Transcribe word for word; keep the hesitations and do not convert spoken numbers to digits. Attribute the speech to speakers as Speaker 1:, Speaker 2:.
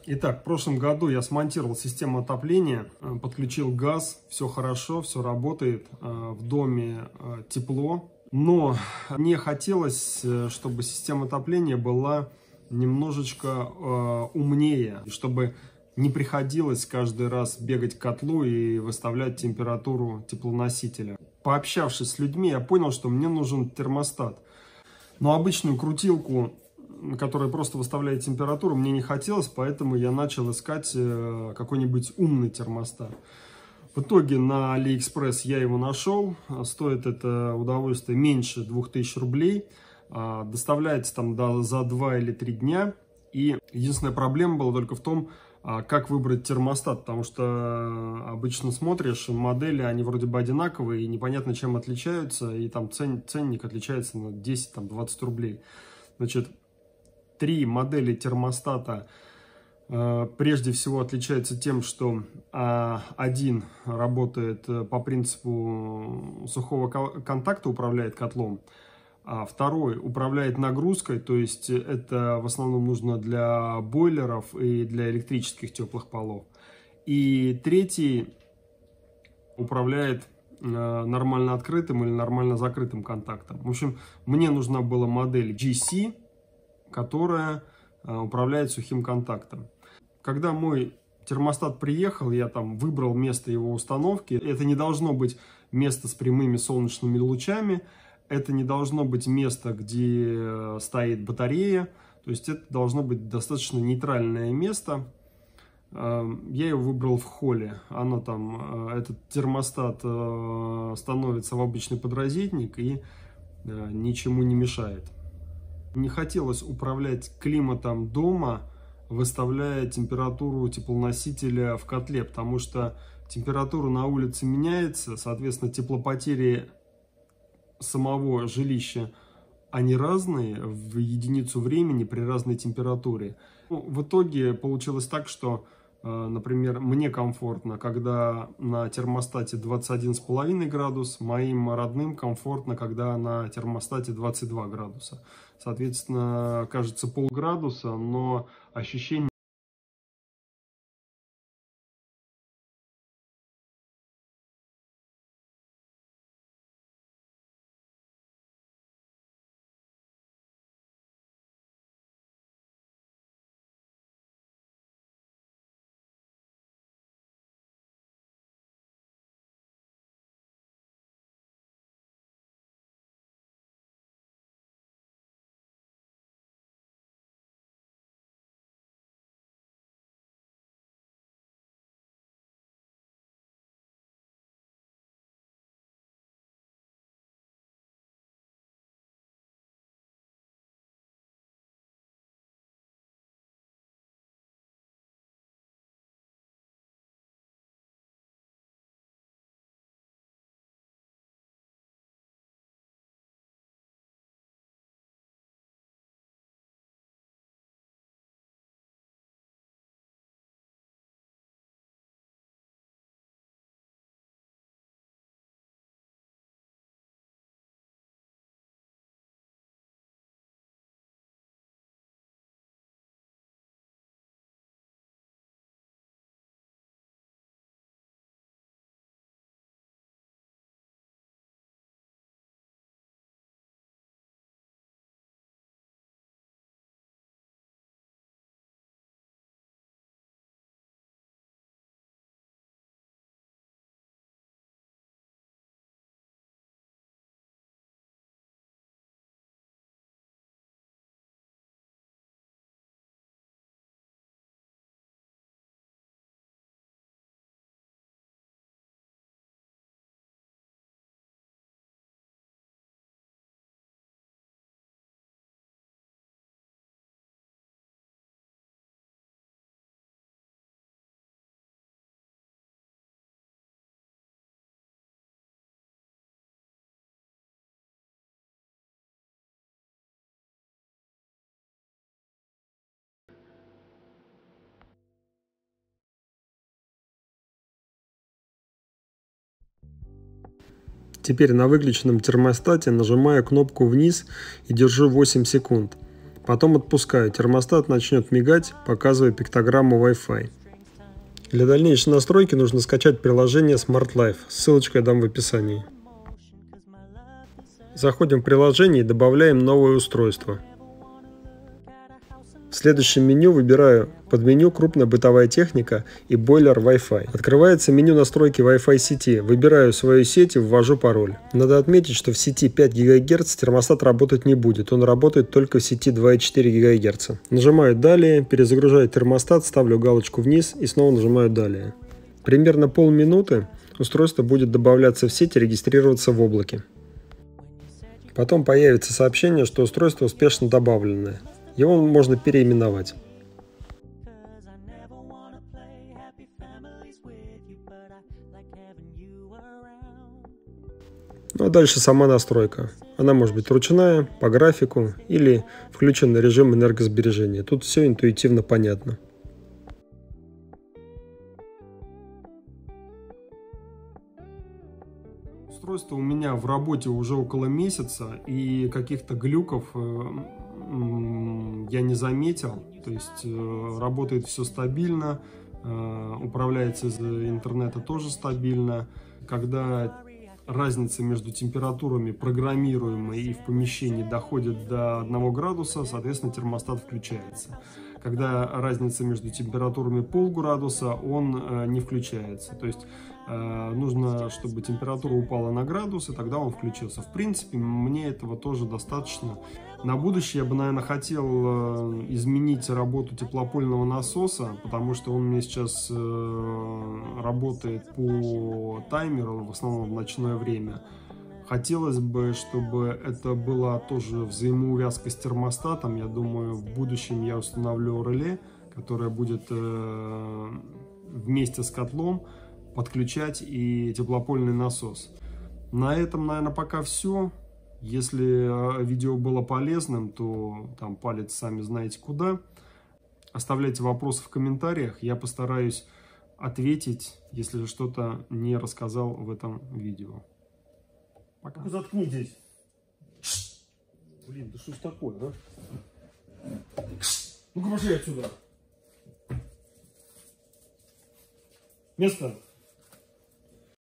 Speaker 1: Итак, в прошлом году я смонтировал систему отопления, подключил газ, все хорошо, все работает, в доме тепло. Но мне хотелось, чтобы система отопления была немножечко умнее, чтобы не приходилось каждый раз бегать к котлу и выставлять температуру теплоносителя. Пообщавшись с людьми, я понял, что мне нужен термостат. Но обычную крутилку, которая просто выставляет температуру, мне не хотелось, поэтому я начал искать какой-нибудь умный термостат. В итоге на Алиэкспресс я его нашел. Стоит это удовольствие меньше двух тысяч рублей. Доставляется там за два или три дня. И единственная проблема была только в том, как выбрать термостат, потому что обычно смотришь, модели, они вроде бы одинаковые, и непонятно, чем отличаются, и там цен, ценник отличается на десять-двадцать рублей. Значит, три модели термостата э, прежде всего отличаются тем, что э, один работает по принципу сухого контакта, управляет котлом, а второй управляет нагрузкой, то есть это в основном нужно для бойлеров и для электрических теплых полов. И третий управляет э, нормально открытым или нормально закрытым контактом. В общем, мне нужна была модель джи си, которая э, управляет сухим контактом. Когда мой термостат приехал, я там выбрал место его установки. Это не должно быть место с прямыми солнечными лучами. Это не должно быть место, где стоит батарея, то есть это должно быть достаточно нейтральное место. Я его выбрал в холле. Оно там, этот термостат становится в обычный подрозетник и ничему не мешает. Не хотелось управлять климатом дома, выставляя температуру теплоносителя в котле, потому что температура на улице меняется, соответственно, теплопотери самого жилища, они разные в единицу времени при разной температуре. Ну, в итоге получилось так, что, э, например, мне комфортно, когда на термостате двадцать один и пять градус, моим родным комфортно, когда на термостате двадцать два градуса. Соответственно, кажется полградуса, но ощущение... Теперь на выключенном термостате нажимаю кнопку вниз и держу восемь секунд. Потом отпускаю. Термостат начнет мигать, показывая пиктограмму Wi-Fi. Для дальнейшей настройки нужно скачать приложение Smart Life. Ссылочку я дам в описании. Заходим в приложение и добавляем новое устройство. В следующем меню выбираю подменю «Крупная бытовая техника» и «Бойлер Wi-Fi». Открывается меню настройки Wi-Fi сети. Выбираю свою сеть и ввожу пароль. Надо отметить, что в сети пять гигагерц термостат работать не будет. Он работает только в сети два и четыре гигагерца. Нажимаю «Далее», перезагружаю термостат, ставлю галочку вниз и снова нажимаю «Далее». Примерно полминуты устройство будет добавляться в сеть и регистрироваться в облаке. Потом появится сообщение, что устройство успешно добавлено. Его можно переименовать. Ну а дальше сама настройка. Она может быть ручная, по графику или включенный режим энергосбережения. Тут все интуитивно понятно. Устройство у меня в работе уже около месяца, и каких-то глюков я не заметил. То есть работает все стабильно, управляется из интернета тоже стабильно. Когда разница между температурами программируемой и в помещении доходит до одного градуса, соответственно, термостат включается. Когда разница между температурами полградуса, он не включается. То есть нужно, чтобы температура упала на градус, и тогда он включился. В принципе, мне этого тоже достаточно. На будущее я бы, наверное, хотел изменить работу теплопольного насоса, потому что он мне сейчас работает по таймеру, в основном в ночное время. Хотелось бы, чтобы это была тоже взаимоувязка с термостатом. Я думаю, в будущем я установлю реле, которое будет вместе с котлом подключать и теплопольный насос. На этом, наверное, пока все. Если видео было полезным, то там палец сами знаете куда. Оставляйте вопросы в комментариях. Я постараюсь ответить, если что-то не рассказал в этом видео. Пока.
Speaker 2: Заткнитесь. Блин, да что ж такое, а? Ну-ка пошли отсюда. Место.